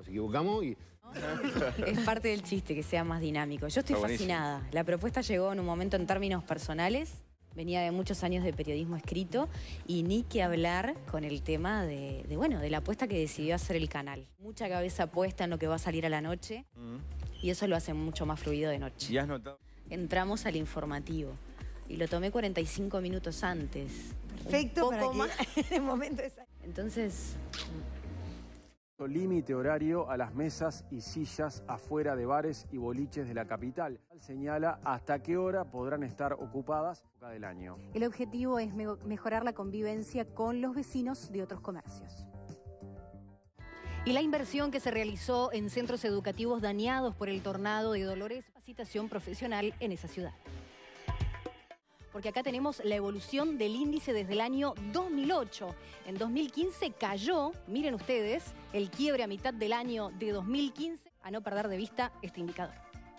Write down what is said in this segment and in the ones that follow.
Nos equivocamos y... Es parte del chiste que sea más dinámico. Yo estoy fascinada. La propuesta llegó en un momento en términos personales. Venía de muchos años de periodismo escrito y ni que hablar con el tema de la apuesta que decidió hacer el canal. Mucha cabeza puesta en lo que va a salir a la noche y eso lo hace mucho más fluido de noche. ¿Y has notado? Entramos al informativo y lo tomé 45 minutos antes. Perfecto, un poco para que más. en el momento exacto. Entonces... Límite horario a las mesas y sillas afuera de bares y boliches de la capital. Señala hasta qué hora podrán estar ocupadas del año. El objetivo es mejorar la convivencia con los vecinos de otros comercios. Y la inversión que se realizó en centros educativos dañados por el tornado de Dolores, capacitación profesional en esa ciudad. Porque acá tenemos la evolución del índice desde el año 2008. En 2015 cayó, miren ustedes, el quiebre a mitad del año de 2015, a no perder de vista este indicador.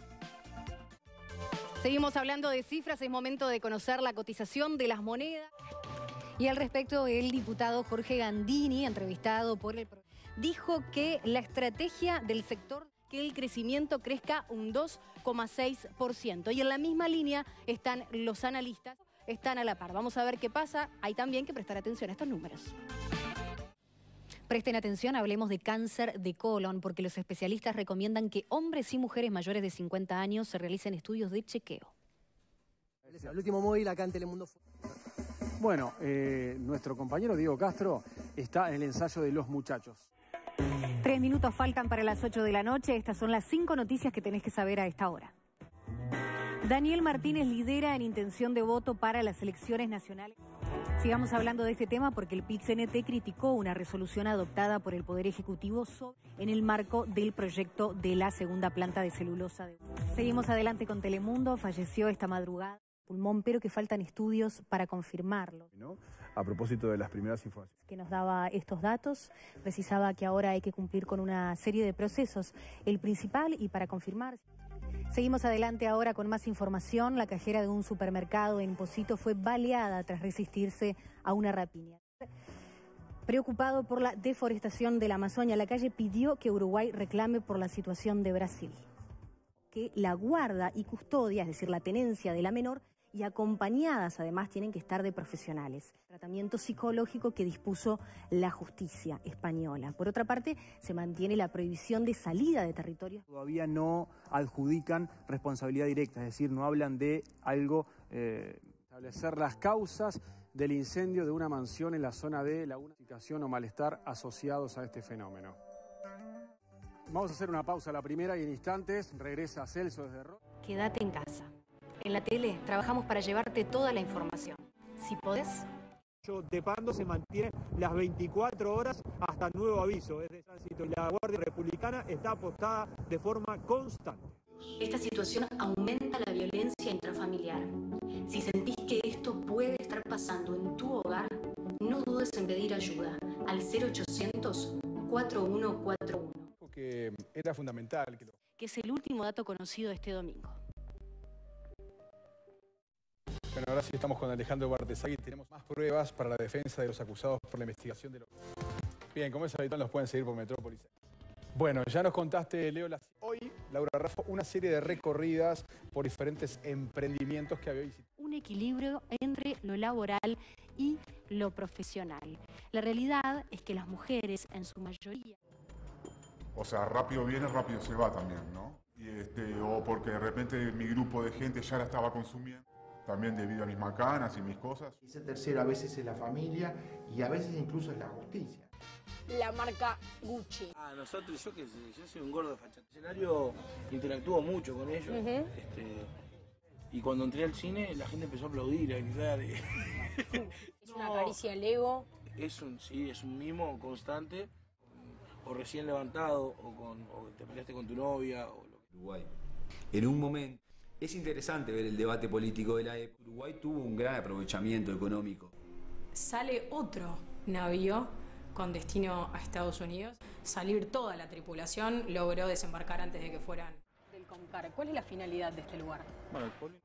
Seguimos hablando de cifras, es momento de conocer la cotización de las monedas. Y al respecto, el diputado Jorge Gandini, entrevistado por el programa, dijo que la estrategia del sector que el crecimiento crezca un 2,6%. Y en la misma línea están los analistas, están a la par. Vamos a ver qué pasa. Hay también que prestar atención a estos números. Presten atención, hablemos de cáncer de colon, porque los especialistas recomiendan que hombres y mujeres mayores de 50 años se realicen estudios de chequeo. El último móvil acá en Telemundo. Bueno, nuestro compañero Diego Castro está en el ensayo de Los Muchachos. 3 minutos faltan para las 8 de la noche. Estas son las 5 noticias que tenés que saber a esta hora. Daniel Martínez lidera en intención de voto para las elecciones nacionales. Sigamos hablando de este tema porque el PIT-CNT criticó una resolución adoptada por el Poder Ejecutivo en el marco del proyecto de la segunda planta de celulosa. Seguimos adelante con Telemundo. Falleció esta madrugada pulmón, pero que faltan estudios para confirmarlo. ¿No? A propósito de las primeras informaciones. Que nos daba estos datos, precisaba que ahora hay que cumplir con una serie de procesos. El principal, y para confirmar... Seguimos adelante ahora con más información. La cajera de un supermercado en Pocito fue baleada tras resistirse a una rapiña. Preocupado por la deforestación de la Amazonia, la calle pidió que Uruguay reclame por la situación de Brasil. Que la guarda y custodia, es decir, la tenencia de la menor, y acompañadas además tienen que estar de profesionales. Tratamiento psicológico que dispuso la justicia española. Por otra parte, se mantiene la prohibición de salida de territorios. Todavía no adjudican responsabilidad directa, es decir, no hablan de algo, establecer las causas del incendio de una mansión en la zona de la unificación o malestar asociados a este fenómeno. Vamos a hacer una pausa, la primera, y en instantes regresa Celso desde Rosario. Quédate en casa. En la tele trabajamos para llevarte toda la información. Si podés... De Pando se mantiene las 24 horas hasta nuevo aviso. Es de tránsito. La Guardia Republicana está apostada de forma constante. Esta situación aumenta la violencia intrafamiliar. Si sentís que esto puede estar pasando en tu hogar, no dudes en pedir ayuda al 0800 4141. Que era fundamental. Que es el último dato conocido este domingo. Bueno, ahora sí estamos con Alejandro Bartesagui. Tenemos más pruebas para la defensa de los acusados por la investigación de los... Bien, como es habitual, nos pueden seguir por Metrópolis. Bueno, ya nos contaste, Leo, hoy, Laura Raffo, una serie de recorridas por diferentes emprendimientos que había visitado. Un equilibrio entre lo laboral y lo profesional. La realidad es que las mujeres, en su mayoría... O sea, rápido viene, rápido se va también, ¿no? O porque de repente mi grupo de gente ya la estaba consumiendo. También debido a mis macanas y mis cosas. Ese tercero a veces es la familia y a veces incluso es la justicia. La marca Gucci. Nosotros, yo qué sé, yo soy un gordo fachado. En el escenario interactúo mucho con ellos. Y cuando entré al cine la gente empezó a aplaudir, a gritar. Es una caricia al ego. Sí, es un mimo constante. O recién levantado, o te peleaste con tu novia. O lo que... Uruguay. En un momento. Es interesante ver el debate político de la época. Uruguay tuvo un gran aprovechamiento económico. Sale otro navío con destino a Estados Unidos. Salir toda la tripulación logró desembarcar antes de que fueran del Concar. ¿Cuál es la finalidad de este lugar? Bueno, el pueblo...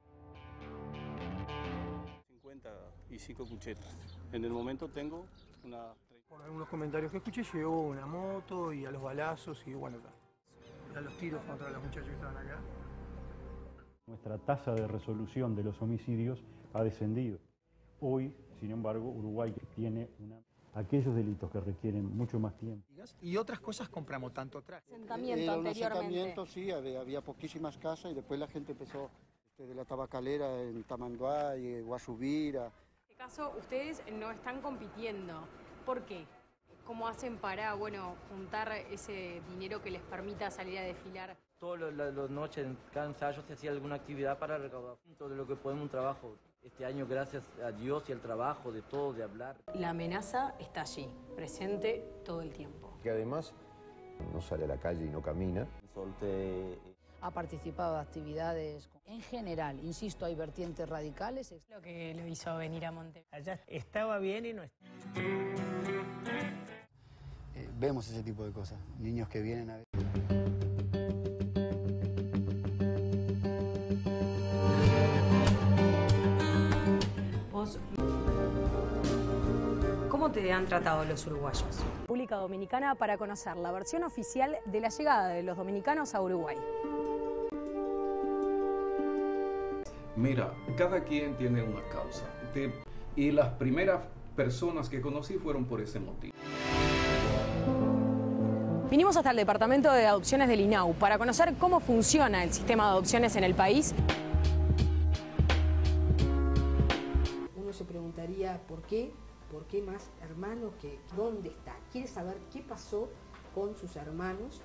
55 cuchetas. En el momento tengo una... Por algunos comentarios que escuché, llegó una moto y a los balazos y bueno, a los tiros contra los muchachos que estaban acá. Nuestra tasa de resolución de los homicidios ha descendido. Hoy, sin embargo, Uruguay tiene aquellos delitos que requieren mucho más tiempo. Y otras cosas compramos tanto atrás. Era un asentamiento, sí, había poquísimas casas y después la gente empezó de la tabacalera en Tamanduá y Guasubira. En este caso, ustedes no están compitiendo. ¿Por qué? ¿Cómo hacen para, juntar ese dinero que les permita salir a desfilar? Todas las noches en cada ensayo se hacía alguna actividad para recaudar todo lo que podemos, un trabajo. Este año, gracias a Dios y al trabajo de todos, de hablar. La amenaza está allí, presente todo el tiempo. Que además no sale a la calle y no camina. Ha participado de actividades en general, insisto, hay vertientes radicales. Lo que lo hizo venir a Montevideo. Allá estaba bien y no está. Vemos ese tipo de cosas, niños que vienen a ver. ¿Cómo te han tratado los uruguayos? República Dominicana para conocer la versión oficial de la llegada de los dominicanos a Uruguay. Mira, cada quien tiene una causa. Y las primeras personas que conocí fueron por ese motivo. Vinimos hasta el Departamento de Adopciones del INAU para conocer cómo funciona el sistema de adopciones en el país. Uno se preguntaría por qué más hermanos, ¿dónde está? Quiere saber qué pasó con sus hermanos.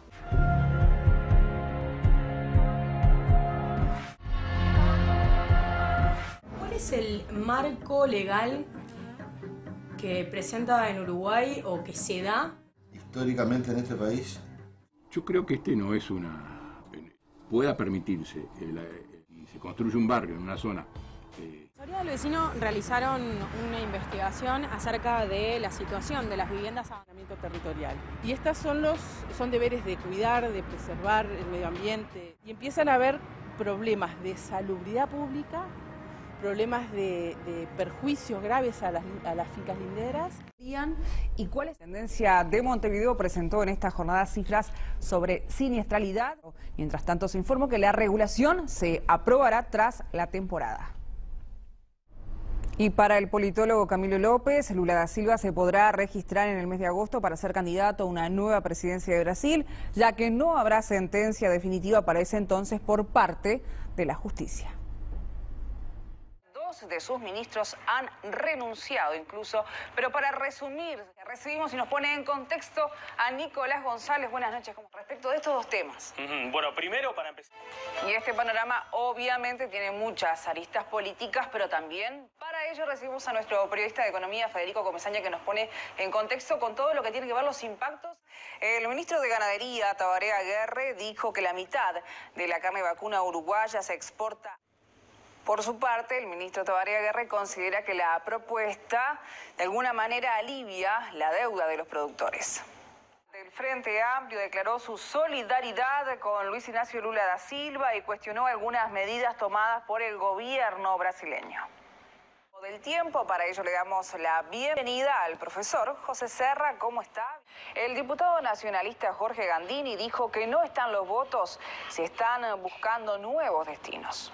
¿Cuál es el marco legal que presenta en Uruguay o que se da? Históricamente en este país. Yo creo que no es pueda permitirse y se construye un barrio en una zona. La Autoridad del Vecino realizaron una investigación acerca de la situación de las viviendas a abandonamiento territorial. Y estas son deberes de cuidar, de preservar el medio ambiente. Y empiezan a haber problemas de salubridad pública, problemas de perjuicios graves a las fincas linderas. ¿Y cuál es la tendencia de Montevideo? Presentó en esta jornada cifras sobre siniestralidad. Mientras tanto, se informó que la regulación se aprobará tras la temporada. Y para el politólogo Camilo López, Lula da Silva se podrá registrar en el mes de agosto para ser candidato a una nueva presidencia de Brasil, ya que no habrá sentencia definitiva para ese entonces por parte de la justicia. De sus ministros han renunciado incluso, pero para resumir, recibimos y nos pone en contexto a Nicolás González. Buenas noches, respecto de estos dos temas. Bueno, primero para empezar. Y este panorama obviamente tiene muchas aristas políticas, pero también para ello recibimos a nuestro periodista de economía, Federico Comesaña, que nos pone en contexto con todo lo que tiene que ver los impactos. El ministro de Ganadería, Tabaré Aguirre, dijo que la mitad de la carne vacuna uruguaya se exporta. Por su parte, el ministro Tabaré Aguirre considera que la propuesta de alguna manera alivia la deuda de los productores. El Frente Amplio declaró su solidaridad con Luis Ignacio Lula da Silva y cuestionó algunas medidas tomadas por el gobierno brasileño. Del tiempo, para ello le damos la bienvenida al profesor José Serra. ¿Cómo está? El diputado nacionalista Jorge Gandini dijo que no están los votos, se están buscando nuevos destinos.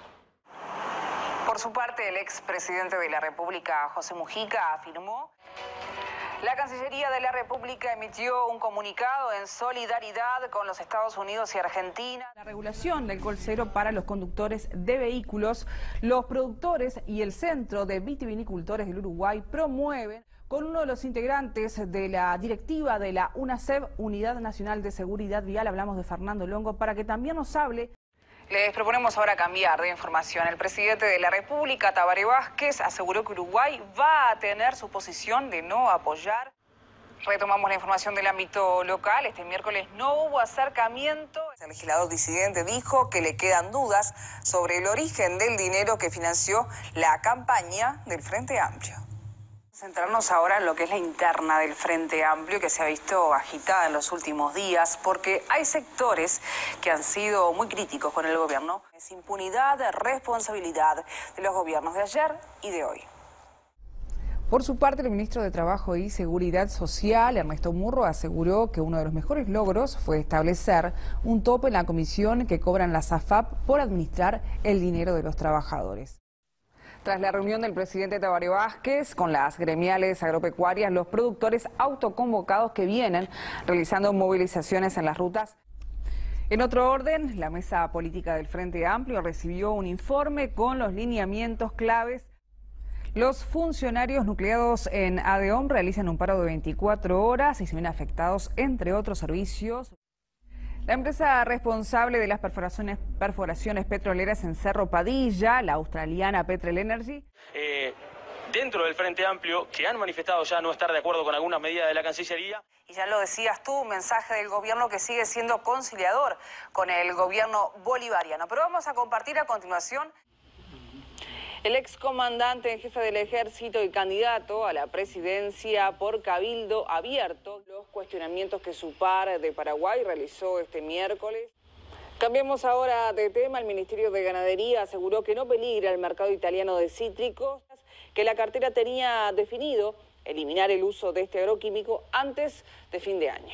Por su parte, el expresidente de la República, José Mujica, afirmó: la Cancillería de la República emitió un comunicado en solidaridad con los Estados Unidos y Argentina. La regulación del alcohol cero para los conductores de vehículos, los productores y el Centro de Vitivinicultores del Uruguay promueven con uno de los integrantes de la directiva de la UNASEV, Unidad Nacional de Seguridad Vial, hablamos de Fernando Longo, para que también nos hable. Les proponemos ahora cambiar de información. El presidente de la República, Tabaré Vázquez, aseguró que Uruguay va a tener su posición de no apoyar. Retomamos la información del ámbito local. Este miércoles no hubo acercamiento. El legislador disidente dijo que le quedan dudas sobre el origen del dinero que financió la campaña del Frente Amplio. Centrarnos ahora en lo que es la interna del Frente Amplio, que se ha visto agitada en los últimos días, porque hay sectores que han sido muy críticos con el gobierno. Es impunidad, responsabilidad de los gobiernos de ayer y de hoy. Por su parte, el ministro de Trabajo y Seguridad Social, Ernesto Murro, aseguró que uno de los mejores logros fue establecer un tope en la comisión que cobran las AFAP por administrar el dinero de los trabajadores. Tras la reunión del presidente Tabaré Vázquez con las gremiales agropecuarias, los productores autoconvocados que vienen realizando movilizaciones en las rutas. En otro orden, la mesa política del Frente Amplio recibió un informe con los lineamientos claves. Los funcionarios nucleados en ADEOM realizan un paro de 24 horas y se ven afectados, entre otros servicios. La empresa responsable de las perforaciones petroleras en Cerro Padilla, la australiana Petrel Energy, dentro del Frente Amplio, que han manifestado ya no estar de acuerdo con algunas medidas de la Cancillería. Y ya lo decías tú, un mensaje del gobierno que sigue siendo conciliador con el gobierno bolivariano. Pero vamos a compartir a continuación. El excomandante en jefe del ejército y candidato a la presidencia por Cabildo Abierto, los cuestionamientos que su par de Paraguay realizó este miércoles. Cambiemos ahora de tema. El Ministerio de Ganadería aseguró que no peligra el mercado italiano de cítricos, que la cartera tenía definido eliminar el uso de este agroquímico antes de fin de año.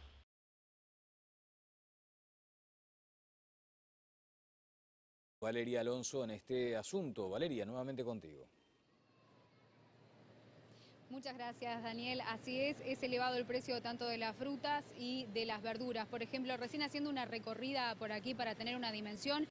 Valeria Alonso en este asunto. Valeria, nuevamente contigo. Muchas gracias, Daniel. Así es elevado el precio tanto de las frutas y de las verduras. Por ejemplo, recién haciendo una recorrida por aquí para tener una dimensión.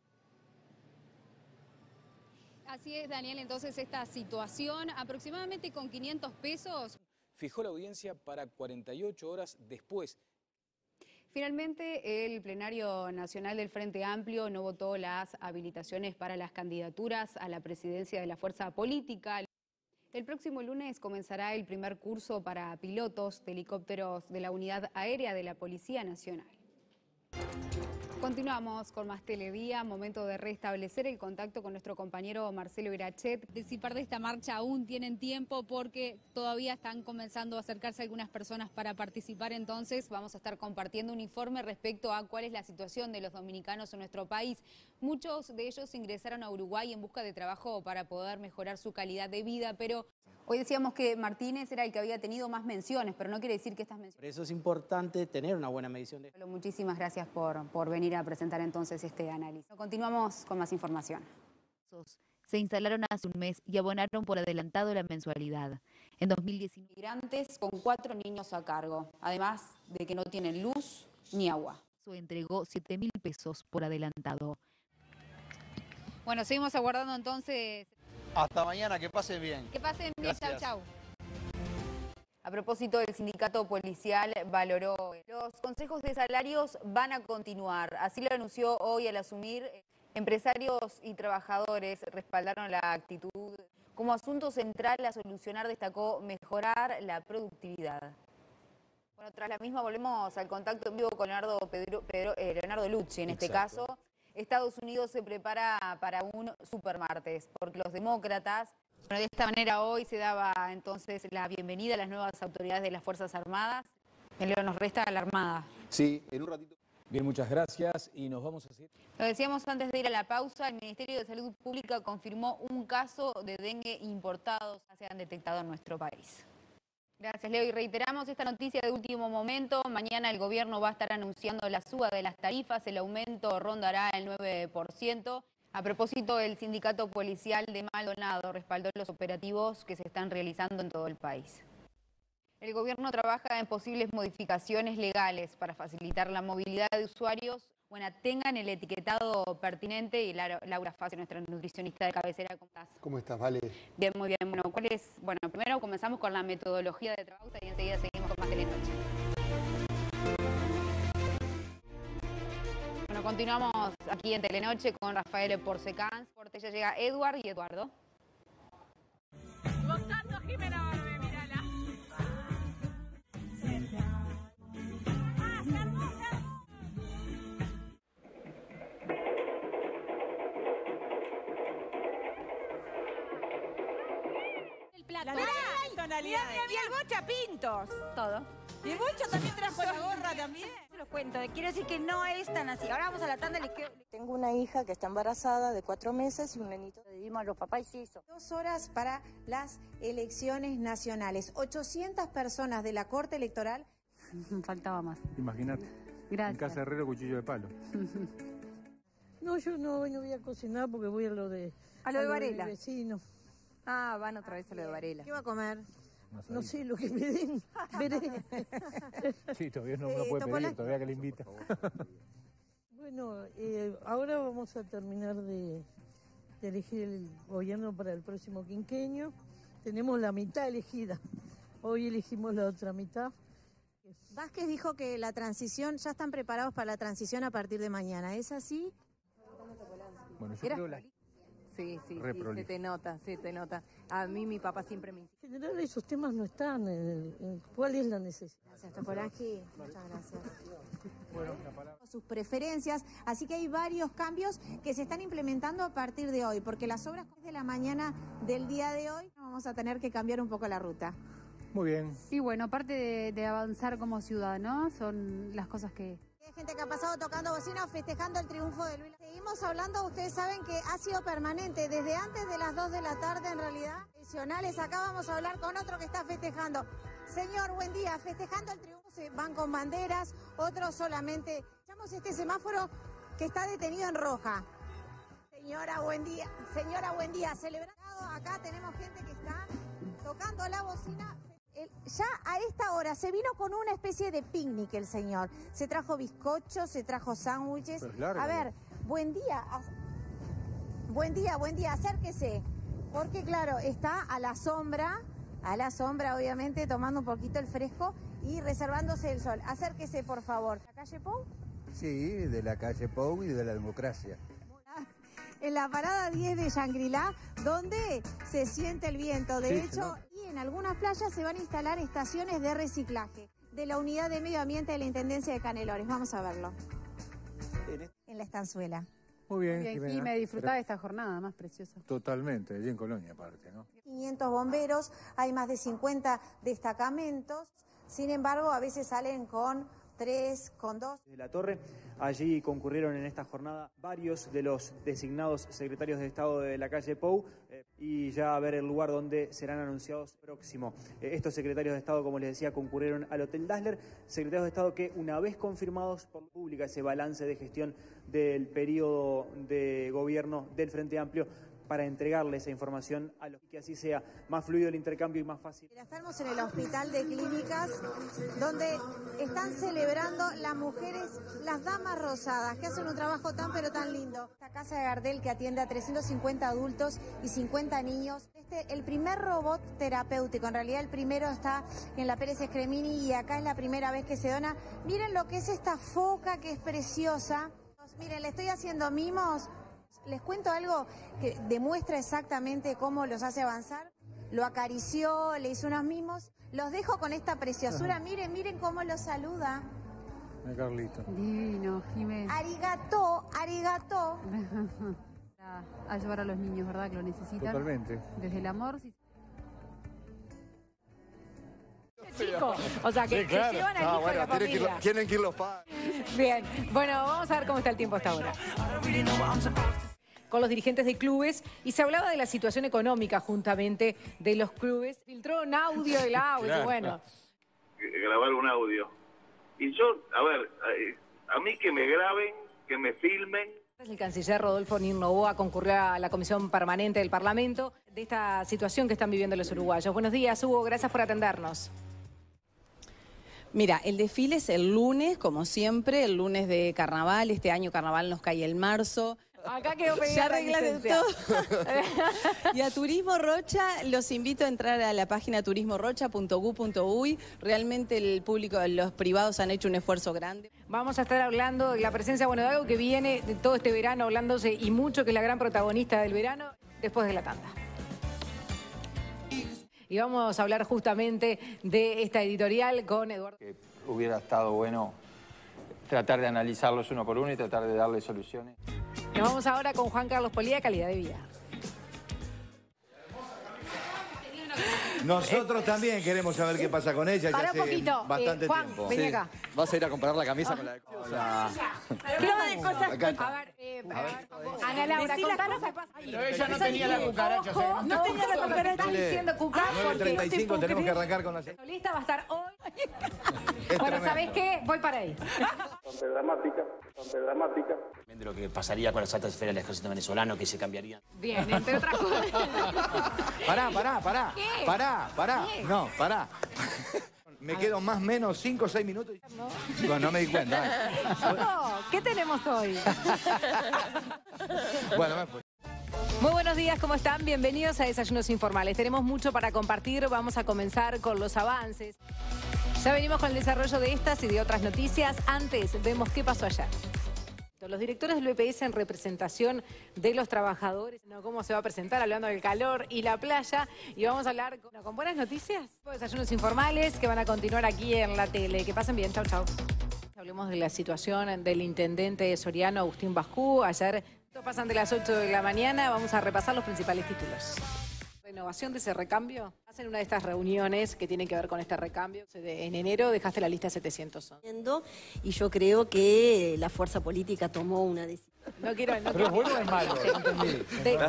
Así es, Daniel, entonces esta situación, aproximadamente con 500 pesos. Fijó la audiencia para 48 horas después. Finalmente, el Plenario Nacional del Frente Amplio no votó las habilitaciones para las candidaturas a la presidencia de la fuerza política. El próximo lunes comenzará el primer curso para pilotos de helicópteros de la Unidad Aérea de la Policía Nacional. Continuamos con más Teledía, momento de restablecer el contacto con nuestro compañero Marcelo Irachet. Participar de esta marcha aún tienen tiempo porque todavía están comenzando a acercarse algunas personas para participar, entonces vamos a estar compartiendo un informe respecto a cuál es la situación de los dominicanos en nuestro país. Muchos de ellos ingresaron a Uruguay en busca de trabajo para poder mejorar su calidad de vida, pero hoy decíamos que Martínez era el que había tenido más menciones, pero no quiere decir que estas menciones... Por eso es importante tener una buena medición de... Muchísimas gracias por venir a presentar entonces este análisis. Continuamos con más información. Se instalaron hace un mes y abonaron por adelantado la mensualidad. En 2019, migrantes con 4 niños a cargo, además de que no tienen luz ni agua. Entregó 7.000 pesos por adelantado. Bueno, seguimos aguardando entonces... Hasta mañana, que pasen bien. Que pasen bien, Gracias. chau, chau. A propósito, el sindicato policial valoró los consejos de salarios van a continuar. Así lo anunció hoy al asumir. Empresarios y trabajadores respaldaron la actitud. Como asunto central a solucionar destacó mejorar la productividad. Bueno, tras la misma volvemos al contacto en vivo con Leonardo Lucci. En este caso, Estados Unidos se prepara para un supermartes, porque los demócratas... Bueno, de esta manera hoy se daba entonces la bienvenida a las nuevas autoridades de las Fuerzas Armadas. Leo, nos resta la Armada. Sí, en un ratito. Bien, muchas gracias y nos vamos a seguir. Lo decíamos antes de ir a la pausa, el Ministerio de Salud Pública confirmó un caso de dengue importado que se han detectado en nuestro país. Gracias, Leo. Y reiteramos esta noticia de último momento. Mañana el gobierno va a estar anunciando la suba de las tarifas. El aumento rondará el 9%. A propósito, el sindicato policial de Maldonado respaldó los operativos que se están realizando en todo el país. El gobierno trabaja en posibles modificaciones legales para facilitar la movilidad de usuarios. Bueno, tengan el etiquetado pertinente. Y Laura Fase, nuestra nutricionista de cabecera, ¿cómo estás? ¿Cómo estás, Vale? Bien, muy bien. Bueno, primero comenzamos con la metodología de trabajo y enseguida seguimos con más Telenoche. Bueno, continuamos aquí en Telenoche con Rafael Porcecans. Por ella llega Edward y Eduardo. Gozando Jimena Barbe, mírala. El plato. Tonalidades. Y el Bocha Pintos. Todo. Y el Bocha también trajo la gorra también. los cuento. Quiero decir que no es tan así. Ahora vamos a la tanda. Tengo una hija que está embarazada de 4 meses y un nenito. Vivimos a los papás y eso. 2 horas para las elecciones nacionales. 800 personas de la Corte Electoral. Faltaba más. Imagínate. Gracias. En casa herrero, cuchillo de palo. No, yo no voy a cocinar porque voy a lo de... ¿A lo de Varela? Mi vecino. Ah, van otra vez a lo de Varela. ¿Qué va a comer? No sé, lo que me den, veré. Sí, todavía no puede pedir, todavía que le invita. Bueno, ahora vamos a terminar de elegir el gobierno para el próximo quinquenio. Tenemos la mitad elegida. Hoy elegimos la otra mitad. Vázquez dijo que la transición, ya están preparados para la transición a partir de mañana. ¿Es así? Bueno, yo creo Sí, se te nota. A mí mi papá siempre me dice. En general esos temas no están. ¿Cuál es la necesidad? Gracias, Topolaki. Muchas gracias. Bueno, la palabra. Sus preferencias, así que hay varios cambios que se están implementando a partir de hoy, porque las obras de la mañana del día de hoy vamos a tener que cambiar un poco la ruta. Muy bien. Y bueno, aparte de avanzar como ciudad, ¿no? Son las cosas que... Hay gente que ha pasado tocando bocina, festejando el triunfo de Luis. Seguimos hablando, ustedes saben que ha sido permanente, desde antes de las 2 de la tarde en realidad. Adicionales, acá vamos a hablar con otro que está festejando. Señor, buen día, festejando el triunfo, se van con banderas, otros solamente. Echamos este semáforo que está detenido en roja. Señora, buen día, celebrando. Acá tenemos gente que está tocando la bocina. Ya a esta hora se vino con una especie de picnic el señor. Se trajo bizcochos, se trajo sándwiches. A ver, buen día, acérquese. Porque claro, está a la sombra obviamente, tomando un poquito el fresco y reservándose el sol. Acérquese, por favor. ¿La calle Pou? Sí, de la calle Pou y de la democracia. En la parada 10 de Shangri-La, donde se siente el viento. De hecho, y en algunas playas se van a instalar estaciones de reciclaje de la Unidad de Medio Ambiente de la Intendencia de Canelones. Vamos a verlo. En la estanzuela. Muy bien, y me disfrutaba de esta jornada más preciosa. Totalmente, allí en Colonia aparte, ¿no? 500 bomberos, hay más de 50 destacamentos. Sin embargo, a veces salen con 3, con 2. De la Torre, allí concurrieron en esta jornada varios de los designados secretarios de Estado de la calle Pou y ya a ver el lugar donde serán anunciados próximo. Estos secretarios de Estado, como les decía, concurrieron al Hotel Dazzler, secretarios de Estado que una vez confirmados por la pública ese balance de gestión del periodo de gobierno del Frente Amplio, para entregarle esa información a los que así sea más fluido el intercambio y más fácil. Estamos en el Hospital de Clínicas, donde están celebrando las mujeres, las damas rosadas, que hacen un trabajo tan pero tan lindo. Esta casa de Gardel que atiende a 350 adultos y 50 niños. El primer robot terapéutico, en realidad el primero está en la Pérez Escremini y acá es la primera vez que se dona. Miren lo que es esta foca, que es preciosa. Miren, le estoy haciendo mimos. Les cuento algo que demuestra exactamente cómo los hace avanzar. Lo acarició, le hizo unos mimos. Los dejo con esta preciosura. Miren, miren cómo los saluda. Carlito. Divino, Jiménez. Arigató. A llevar a los niños, ¿verdad? Que lo necesitan. Totalmente. Desde el amor. Chico, o sea que sí, claro. se llevan al hijo de la familia. Tienen que ir los padres. Bien, bueno, vamos a ver cómo está el tiempo hasta ahora. Con los dirigentes de clubes y se hablaba de la situación económica juntamente de los clubes. Filtró un audio del audio, claro. Bueno. Grabar un audio. Y yo, a ver, a mí que me graben, que me filmen. El canciller Rodolfo Nirnoboa concurrió a la Comisión Permanente del Parlamento de esta situación que están viviendo los uruguayos. Buenos días, Hugo, gracias por atendernos. Mira, el desfile es el lunes, como siempre, el lunes de carnaval. Este año carnaval nos cae en marzo. Acá quedó pedida ya arreglaron todo. Y a Turismo Rocha los invito a entrar a la página turismorocha.gu.uy. Realmente el público, los privados han hecho un esfuerzo grande. Vamos a estar hablando de la presencia, bueno, de algo que viene de todo este verano hablándose y mucho, que es la gran protagonista del verano, después de la tanda. Y vamos a hablar justamente de esta editorial con Eduardo. Que hubiera estado bueno tratar de analizarlos uno por uno y tratar de darle soluciones. Nos vamos ahora con Juan Carlos Polía, Calidad de Vida. Nosotros también queremos saber qué pasa con ella. Para ya un hace poquito. bastante Juan, tiempo. vení acá. ¿Vas a ir a comprar la camisa con la de Hola. Ana Laura, contanos qué pasa. Pero ella no tenía la cucaracha. No tenía la cucaracha. Estás diciendo cucaracha. 9:35 tenemos que arrancar con la... Lista va a estar hoy. Bueno, ¿sabés qué? Voy para ahí. Bastante dramática. De lo que pasaría con las altas esferas del ejército venezolano, que se cambiarían. Bien, entre otras cosas. Pará. ¿Qué? Pará. ¿Qué? No, pará. Me quedo más o menos 5 o 6 minutos. Bueno, no me di cuenta. ¿Qué tenemos hoy? Bueno, me fue. Muy buenos días, ¿cómo están? Bienvenidos a Desayunos Informales. Tenemos mucho para compartir, vamos a comenzar con los avances. Ya venimos con el desarrollo de estas y de otras noticias. Antes, vemos qué pasó ayer. Los directores del BPS en representación de los trabajadores, cómo se va a presentar, hablando del calor y la playa. Y vamos a hablar con buenas noticias, Desayunos Informales que van a continuar aquí en la tele. Que pasen bien, chau. Hablemos de la situación del intendente soriano Agustín Bascú. Ayer pasan de las 8 de la mañana, vamos a repasar los principales títulos. Renovación de ese recambio. Hacen una de estas reuniones que tienen que ver con este recambio. En enero dejaste la lista de 700. Y yo creo que la fuerza política tomó una decisión. No quiero. Pero es bueno o es malo, no entendí.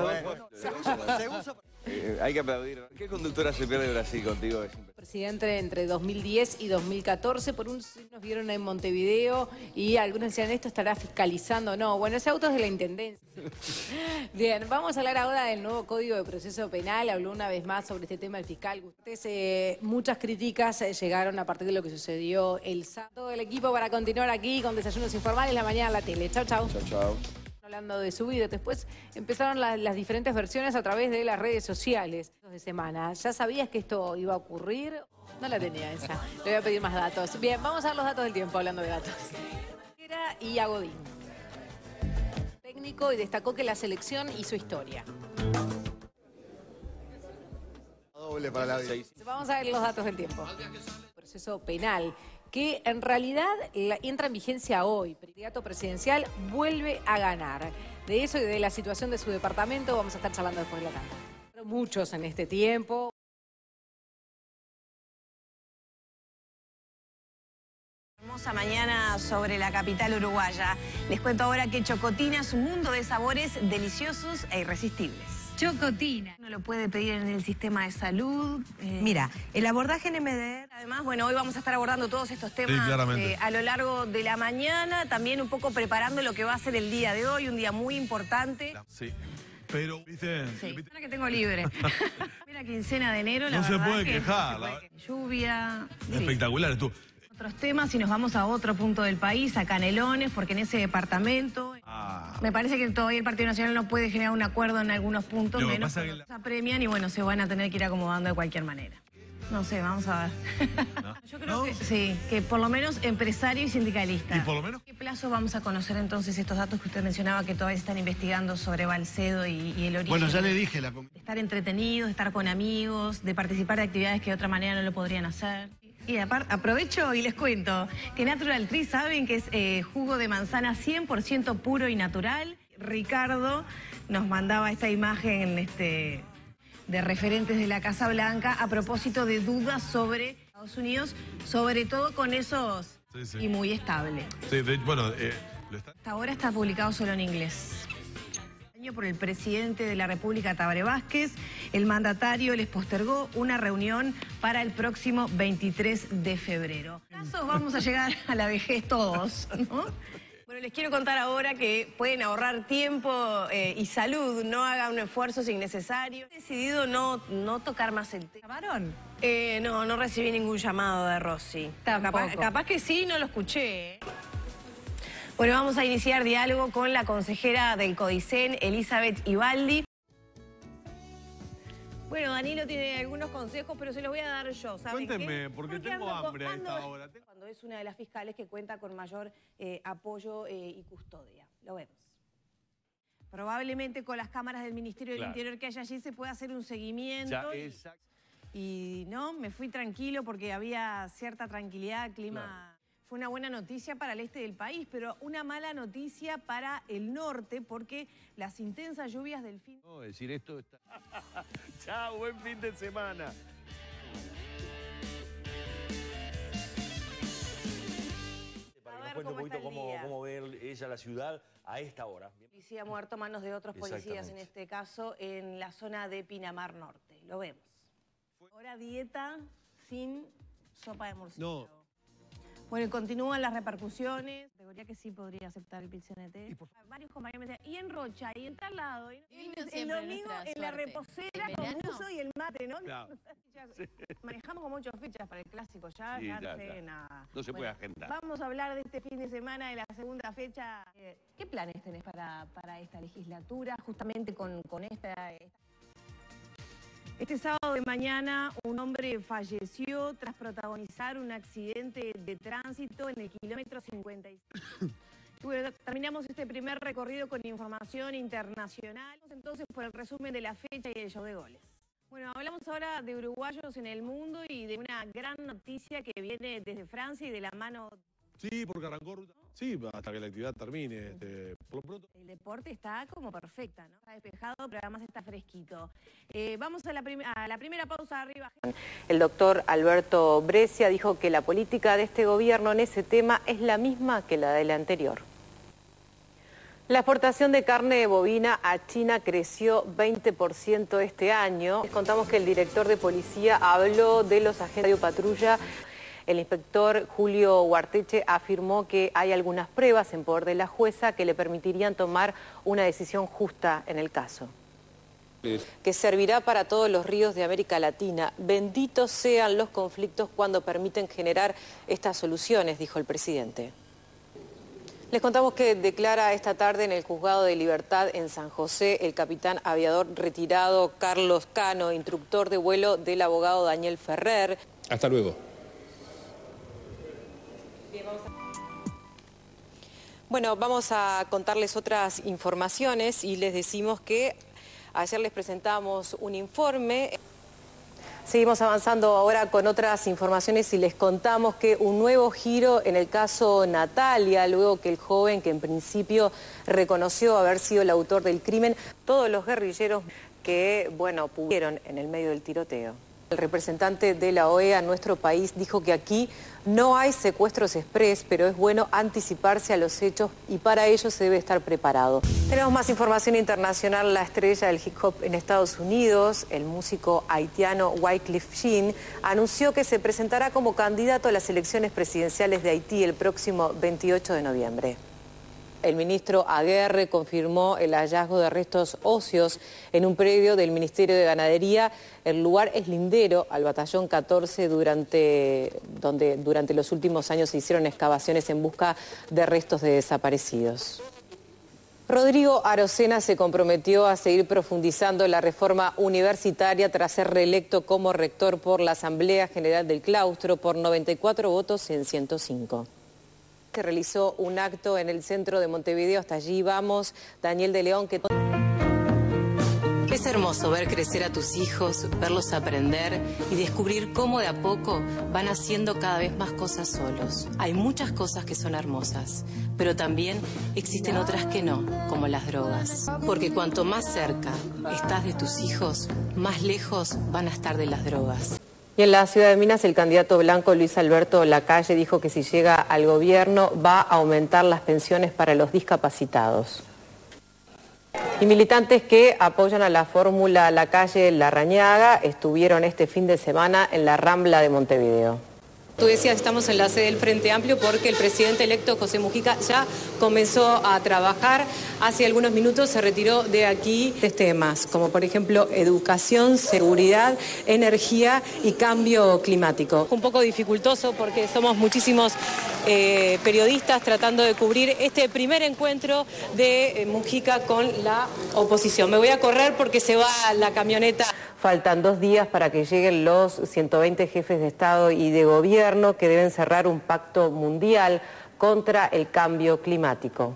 Hay que aplaudir. ¿Qué conductora se pierde Brasil contigo? Presidente entre 2010 y 2014, por un nos vieron en Montevideo y algunos decían, esto estará fiscalizando. No, bueno, ese auto es de la Intendencia. Bien, vamos a hablar ahora del nuevo Código de Proceso Penal. Habló una vez más sobre este tema el fiscal. Muchas críticas llegaron a partir de lo que sucedió el sábado. Todo el equipo para continuar aquí con Desayunos Informales, la mañana en la tele. Chau. Hablando de su vida, después empezaron las diferentes versiones a través de las redes sociales de semana. ¿Ya sabías que esto iba a ocurrir? No la tenía esa. Le voy a pedir más datos. Bien, vamos a ver los datos del tiempo, hablando de datos. Y Agodín. Técnico, y destacó que la selección hizo historia. Doble para la vida. Vamos a ver los datos del tiempo. Proceso penal, que en realidad entra en vigencia hoy. El candidato presidencial vuelve a ganar. De eso y de la situación de su departamento vamos a estar charlando después de la tanda. Muchos en este tiempo. Hermosa mañana sobre la capital uruguaya. Les cuento ahora que Chocotina es un mundo de sabores deliciosos e irresistibles. Chocotina. Uno lo puede pedir en el sistema de salud. Mira, el abordaje en MDR. Además, bueno, hoy vamos a estar abordando todos estos temas a lo largo de la mañana. También un poco preparando lo que va a ser el día de hoy, un día muy importante. Sí. Pero, ¿viste? Sí, ahora que tengo libre. Mira, quincena de enero, la no verdad se puede que quejar. Lluvia. Sí. Espectacular. Tú. Otros temas y nos vamos a otro punto del país, a Canelones, porque en ese departamento me parece que todavía el Partido Nacional no puede generar un acuerdo en algunos puntos, menos que se apremian y bueno, se van a tener que ir acomodando de cualquier manera. No sé, vamos a ver. ¿No? Yo creo que sí, que por lo menos empresario y sindicalista. ¿Y por lo menos? ¿Qué plazo vamos a conocer entonces estos datos que usted mencionaba que todavía están investigando sobre Balcedo y el origen? Bueno, ya le dije. De estar entretenidos, de estar con amigos, de participar de actividades que de otra manera no lo podrían hacer. Y aparte, aprovecho y les cuento que Natural Tree saben que es jugo de manzana 100% puro y natural. Ricardo nos mandaba esta imagen de referentes de la Casa Blanca a propósito de dudas sobre Estados Unidos, sobre todo con esos y muy estable. Sí, bueno, hasta ahora está publicado solo en inglés. Por el presidente de la República, Tabaré Vázquez, el mandatario les postergó una reunión para el próximo 23 de febrero. Vamos a llegar a la vejez todos, ¿no? Bueno, les quiero contar ahora que pueden ahorrar tiempo y salud, no hagan un esfuerzo innecesario. He decidido no tocar más el tema. ¿Llamaron? No recibí ningún llamado de Rossi. Capaz que sí, no lo escuché. Bueno, vamos a iniciar diálogo con la consejera del Codicen, Elizabeth Ibaldi. Bueno, Danilo tiene algunos consejos, pero se los voy a dar yo. ¿Saben Cuéntenme, qué? porque tengo hambre a esta hora. Cuando es una de las fiscales que cuenta con mayor apoyo y custodia. Lo vemos. Probablemente con las cámaras del Ministerio del Interior que hay allí se puede hacer un seguimiento. Y no, me fui tranquilo porque había cierta tranquilidad, clima... Fue una buena noticia para el este del país, pero una mala noticia para el norte porque las intensas lluvias del fin... No, decir esto está... Chao, buen fin de semana. cuente un poquito cómo ve ella la ciudad a esta hora. Policía muerto a manos de otros policías, en este caso, en la zona de Pinamar Norte. Lo vemos. Ahora dieta sin sopa de murciélago. No. Bueno, y continúan las repercusiones. Categoría que sí podría aceptar el PIT-CNT. Varios compañeros me decían, y en Rocha, y en tal lado. Y el domingo en la reposera con buzo y el mate, ¿no? Claro. Manejamos como 8 fichas para el clásico ya, no sé nada. No se puede agendar. Vamos a hablar de este fin de semana, de la segunda fecha. ¿Qué planes tenés para esta legislatura, justamente con esta... Este sábado de mañana un hombre falleció tras protagonizar un accidente de tránsito en el kilómetro 56. Bueno, terminamos este primer recorrido con información internacional. Entonces, por el resumen de la fecha y el show de goles. Bueno, hablamos ahora de uruguayos en el mundo y de una gran noticia que viene desde Francia y de la mano... Sí, porque arrancó ruta. Sí, hasta que la actividad termine. Por lo pronto. El deporte está como perfecta, ¿no? Está despejado, pero además está fresquito. Vamos a la primera pausa arriba. El doctor Alberto Brescia dijo que la política de este gobierno en ese tema es la misma que la del anterior. La exportación de carne bovina a China creció 20% este año. Les contamos que el director de policía habló de los agentes de patrulla. El inspector Julio Huarteche afirmó que hay algunas pruebas en poder de la jueza que le permitirían tomar una decisión justa en el caso. Que servirá para todos los ríos de América Latina. Benditos sean los conflictos cuando permiten generar estas soluciones, dijo el presidente. Les contamos que declara esta tarde en el Juzgado de Libertad en San José el capitán aviador retirado Carlos Cano, instructor de vuelo del abogado Daniel Ferrer. Hasta luego. Bueno, vamos a contarles otras informaciones y les decimos que ayer les presentamos un informe. Seguimos avanzando ahora con otras informaciones y les contamos que un nuevo giro en el caso Natalia, luego que el joven que en principio reconoció haber sido el autor del crimen, todos los guerrilleros que, bueno, pudieron en el medio del tiroteo. El representante de la OEA en nuestro país dijo que aquí no hay secuestros express, pero es bueno anticiparse a los hechos y para ello se debe estar preparado. Tenemos más información internacional. La estrella del hip hop en Estados Unidos, el músico haitiano Wyclef Jean, anunció que se presentará como candidato a las elecciones presidenciales de Haití el próximo 28 de noviembre. El ministro Aguerre confirmó el hallazgo de restos óseos en un predio del Ministerio de Ganadería. El lugar es lindero al batallón 14, donde durante los últimos años se hicieron excavaciones en busca de restos de desaparecidos. Rodrigo Arocena se comprometió a seguir profundizando la reforma universitaria tras ser reelecto como rector por la Asamblea General del Claustro por 94 votos en 105. Se realizó un acto en el centro de Montevideo, hasta allí vamos, Daniel de León. Es hermoso ver crecer a tus hijos, verlos aprender y descubrir cómo de a poco van haciendo cada vez más cosas solos. Hay muchas cosas que son hermosas, pero también existen otras que no, como las drogas. Porque cuanto más cerca estás de tus hijos, más lejos van a estar de las drogas. Y en la ciudad de Minas, el candidato blanco Luis Alberto Lacalle dijo que si llega al gobierno va a aumentar las pensiones para los discapacitados. Y militantes que apoyan a la fórmula Lacalle-Larrañaga estuvieron este fin de semana en la Rambla de Montevideo. Tú decías, estamos en la sede del Frente Amplio porque el presidente electo José Mujica ya comenzó a trabajar. Hace algunos minutos se retiró de aquí temas, como por ejemplo educación, seguridad, energía y cambio climático. Un poco dificultoso porque somos muchísimos periodistas tratando de cubrir este primer encuentro de Mujica con la oposición. Me voy a correr porque se va la camioneta. Faltan 2 días para que lleguen los 120 jefes de Estado y de Gobierno que deben cerrar un pacto mundial contra el cambio climático.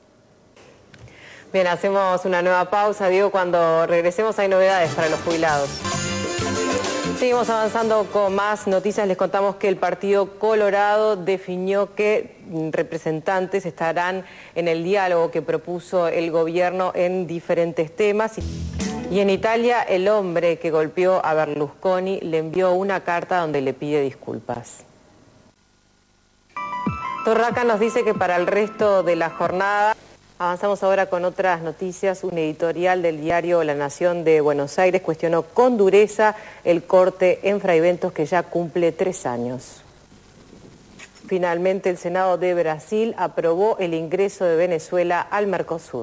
Bien, hacemos una nueva pausa. Diego, cuando regresemos hay novedades para los jubilados. Seguimos avanzando con más noticias. Les contamos que el Partido Colorado definió que representantes estarán en el diálogo que propuso el gobierno en diferentes temas. Y en Italia, el hombre que golpeó a Berlusconi le envió una carta donde le pide disculpas. Torraca nos dice que para el resto de la jornada... Avanzamos ahora con otras noticias. Un editorial del diario La Nación de Buenos Aires cuestionó con dureza el corte en Fraiventos, que ya cumple 3 años. Finalmente, el Senado de Brasil aprobó el ingreso de Venezuela al Mercosur.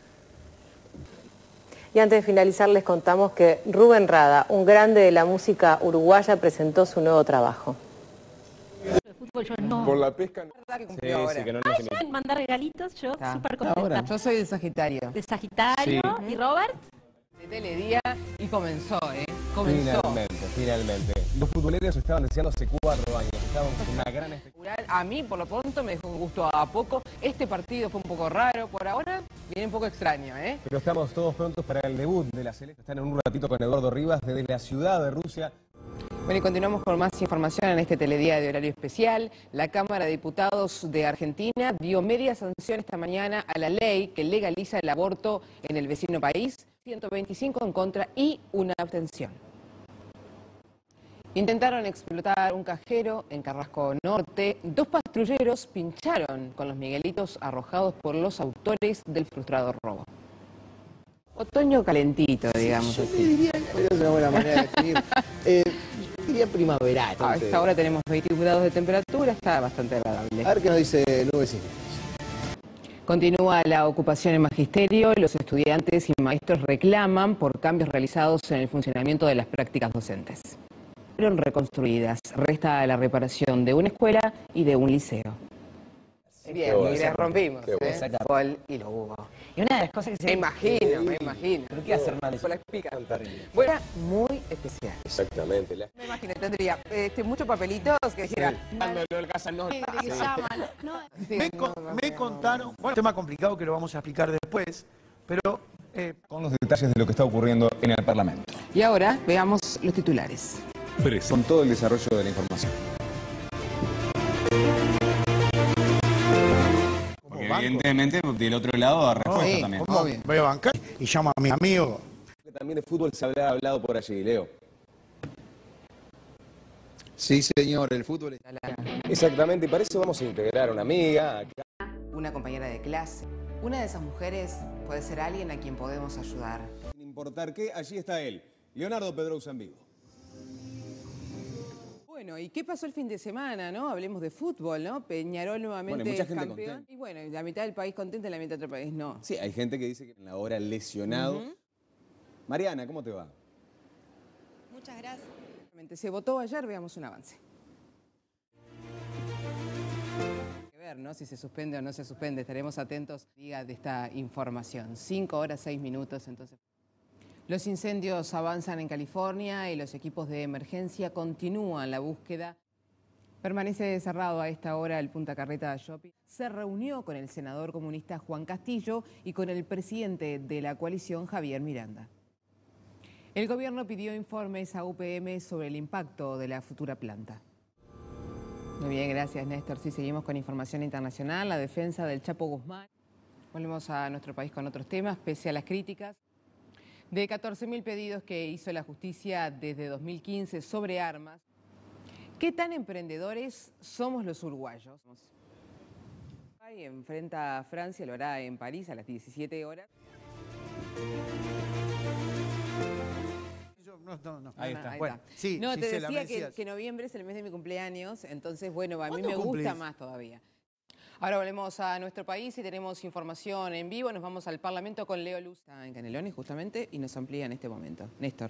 Y antes de finalizar, les contamos que Rubén Rada, un grande de la música uruguaya, presentó su nuevo trabajo. Por la pesca. Sí, que no nos ¿saben mandar regalitos? Yo súper contenta. Yo soy de Sagitario. De Sagitario. Sí. ¿Y Robert? De Teledía y comenzó, Comenzó. Finalmente. Los futboleros estaban deseando hace 4 años. Estaban con una gran expectativa. A mí, por lo pronto, me dejó un gusto a poco. Este partido fue un poco raro. Por ahora, viene un poco extraño, Pero estamos todos prontos para el debut de la selección. Están en un ratito con Eduardo Rivas desde la ciudad de Rusia. Bueno, y continuamos con más información en este Teledía de horario especial. La Cámara de Diputados de Argentina dio media sanción esta mañana a la ley que legaliza el aborto en el vecino país. 125 en contra y una abstención. Intentaron explotar un cajero en Carrasco Norte. 2 patrulleros pincharon con los miguelitos arrojados por los autores del frustrado robo. Otoño calentito, digamos así. Diría, es una buena manera de decir. Diría primaveral. A esta hora tenemos 21 grados de temperatura, está bastante agradable. A ver qué nos dice Nubecines. Continúa la ocupación en magisterio. Los estudiantes y maestros reclaman por cambios realizados en el funcionamiento de las prácticas docentes. Fueron reconstruidas. Resta la reparación de una escuela y de un liceo. Bien, y les rompimos. Gol y lo hubo. Y una de las cosas que se... Me imagino. ¿Pero qué hacer mal? La pica. Fuera muy especial. Exactamente. Me imagino, tendría muchos papelitos que dijera... Me contaron, bueno, un tema complicado que lo vamos a explicar después, pero... Con los detalles de lo que está ocurriendo en el Parlamento. Y ahora veamos los titulares. Con todo el desarrollo de la información. Evidentemente, del otro lado, respuesta también. Voy a bancar y llamo a mi amigo. También de fútbol se habrá hablado por allí, Leo. Sí, señor, el fútbol. Exactamente, y para eso vamos a integrar a una amiga. Una compañera de clase. Una de esas mujeres puede ser alguien a quien podemos ayudar. Sin importar qué, allí está él, Leonardo Pedrosa en vivo. Bueno, ¿y qué pasó el fin de semana, no? Hablemos de fútbol, ¿no? Peñarol nuevamente mucha gente campeón. Contenta. Y bueno, la mitad del país contenta y la mitad del otro país no. Sí, hay gente que dice que en la hora lesionado. Mariana, ¿cómo te va? Muchas gracias. Se votó ayer, veamos un avance. Hay que ver, ¿no? Si se suspende o no se suspende. Estaremos atentos de esta información. 5 horas 6 minutos, entonces. Los incendios avanzan en California y los equipos de emergencia continúan la búsqueda. Permanece cerrado a esta hora el Punta Carreta Shopping. Se reunió con el senador comunista Juan Castillo y con el presidente de la coalición, Javier Miranda. El gobierno pidió informes a UPM sobre el impacto de la futura planta. Muy bien, gracias Néstor. Sí, seguimos con información internacional. La defensa del Chapo Guzmán. Volvemos a nuestro país con otros temas, pese a las críticas. De 14.000 pedidos que hizo la justicia desde 2015 sobre armas, ¿qué tan emprendedores somos los uruguayos? Enfrenta a Francia, lo hará en París a las 17 horas. No. Ahí está. Bueno, sí, no, sí, te decía que noviembre es el mes de mi cumpleaños, entonces, bueno, a mí me gusta más todavía. Ahora volvemos a nuestro país y tenemos información en vivo. Nos vamos al Parlamento con Leo Luz en Canelones, justamente, y nos amplía en este momento. Néstor.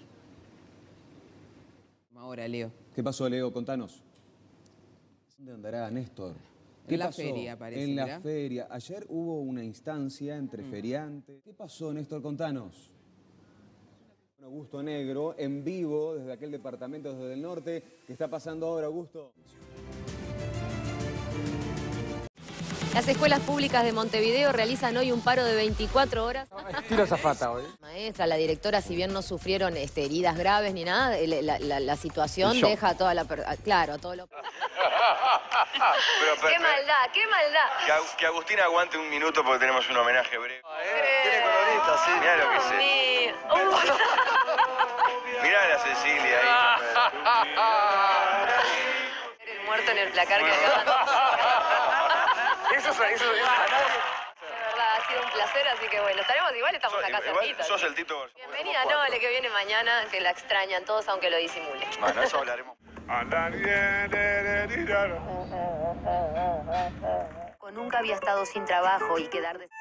Ahora, Leo. ¿Qué pasó, Leo? Contanos. ¿Dónde andará Néstor? En la feria, parece. En la feria. Ayer hubo una instancia entre feriantes. ¿Qué pasó, Néstor? Contanos. Bueno, Augusto Negro, en vivo, desde aquel departamento desde el norte. ¿Qué está pasando ahora, Augusto? Las escuelas públicas de Montevideo realizan hoy un paro de 24 horas. Tiro zafata hoy. Maestra, la directora, si bien no sufrieron heridas graves ni nada, la situación deja a toda la... Claro, todo lo... Pero, ¡Qué maldad, qué maldad! Que Agustín aguante un minuto porque tenemos un homenaje breve. Tiene colorita, sí. Mirá lo que es. Mirá a la Cecilia ahí. El muerto en el placar que acaban. Eso De verdad, ha sido un placer, así que bueno, estamos acá cerquitos. Sos el Tito. Bienvenida, Nole, que viene mañana, que la extrañan todos, aunque lo disimule. Bueno, eso hablaremos. Nunca había estado sin trabajo y quedar de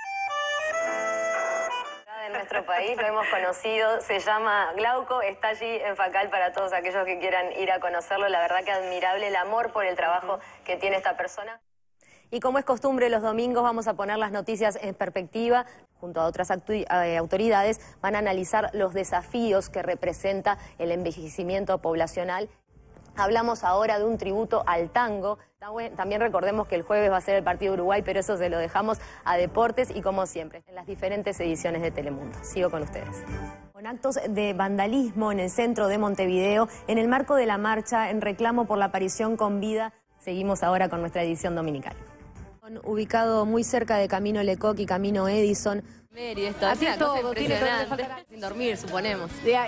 nuestro país, lo hemos conocido, se llama Glauco, está allí en Facal para todos aquellos que quieran ir a conocerlo. La verdad que admirable el amor por el trabajo que tiene esta persona. Y como es costumbre, los domingos vamos a poner las noticias en perspectiva. Junto a otras autoridades van a analizar los desafíos que representa el envejecimiento poblacional. Hablamos ahora de un tributo al tango. También recordemos que el jueves va a ser el partido Uruguay, pero eso se lo dejamos a Deportes y como siempre, en las diferentes ediciones de Telemundo. Sigo con ustedes. Con actos de vandalismo en el centro de Montevideo, en el marco de la marcha en reclamo por la aparición con vida, seguimos ahora con nuestra edición dominical. Ubicado muy cerca de Camino Lecoq y Camino Edison. Mary, esto es una cosa impresionante. Sin dormir, suponemos.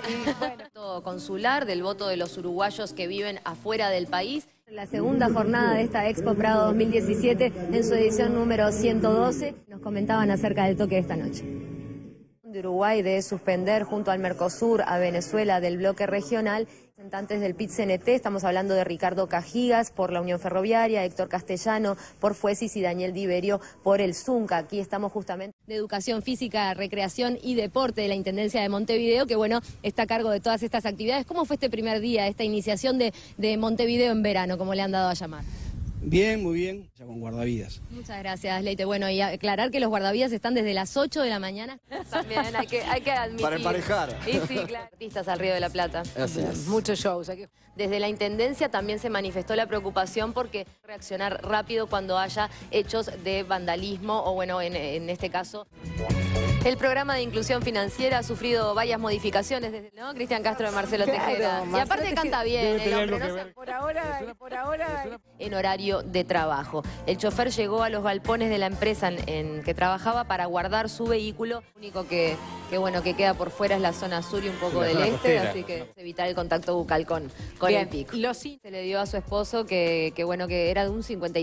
Voto consular del voto de los uruguayos que viven afuera del país. La segunda jornada de esta Expo Prado 2017, en su edición número 112, nos comentaban acerca del toque de esta noche. De Uruguay de suspender junto al Mercosur a Venezuela del bloque regional. Representantes del PIT-CNT, estamos hablando de Ricardo Cajigas por la Unión Ferroviaria, Héctor Castellano por Fuesis y Daniel Diverio por el Zunca. Aquí estamos justamente de Educación Física, Recreación y Deporte de la Intendencia de Montevideo, que bueno, está a cargo de todas estas actividades. ¿Cómo fue este primer día, esta iniciación de Montevideo en verano, como le han dado a llamar? Bien, muy bien, ya con guardavidas. Muchas gracias, Leite. Bueno, y aclarar que los guardavidas están desde las 8 de la mañana. También hay que admitir. Para emparejar. Sí, claro. Artistas al Río de la Plata. Así es. Muchos shows aquí. Desde la Intendencia también se manifestó la preocupación porque reaccionar rápido cuando haya hechos de vandalismo o bueno, en este caso... El programa de inclusión financiera ha sufrido varias modificaciones, ¿no? Cristian Castro de Marcelo Tejera. Y aparte canta bien el hombre, ¿no? Por ahora. En horario de trabajo. El chofer llegó a los galpones de la empresa en que trabajaba para guardar su vehículo. Lo único que queda por fuera es la zona sur y un poco del este, así que evitar el contacto bucal con el pico. Se le dio a su esposo que era de un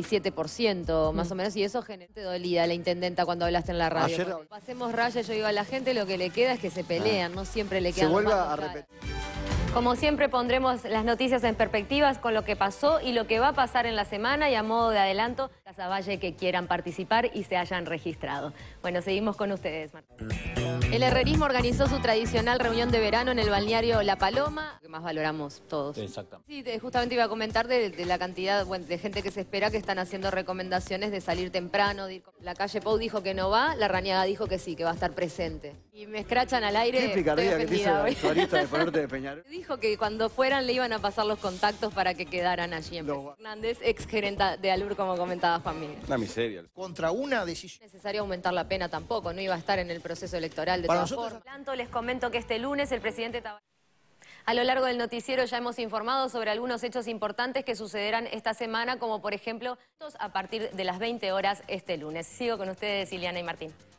57% más o menos, y eso generó dolida la intendenta cuando hablaste en la radio. Pasemos raya, yo digo a la gente, lo que le queda es que se pelean, no siempre le quedan. Se vuelve a repetir. Como siempre pondremos las noticias en perspectivas con lo que pasó y lo que va a pasar en la semana, y a modo de adelanto, Casaballe que quieran participar y se hayan registrado. Bueno, seguimos con ustedes, Martín. El herrerismo organizó su tradicional reunión de verano en el balneario La Paloma, que más valoramos todos. Exactamente. Sí, justamente iba a comentar de la cantidad de gente que se espera, que están haciendo recomendaciones de salir temprano. La calle Pou dijo que no va, la Rañaga dijo que sí, que va a estar presente. Y me escrachan al aire. ¿Qué picardía que te hizo la actualista de ponerte de Peñarol? Dijo que cuando fueran le iban a pasar los contactos para que quedaran allí en Fernández, ex gerente de Alur, como comentaba Juan Miguel. Una miseria. Contra una decisión. No es necesario aumentar la pena tampoco, no iba a estar en el proceso electoral de todas formas. Tanto les comento que este lunes el presidente Tabaré... A lo largo del noticiero ya hemos informado sobre algunos hechos importantes que sucederán esta semana, como por ejemplo a partir de las 20 horas este lunes. Sigo con ustedes, Ileana y Martín.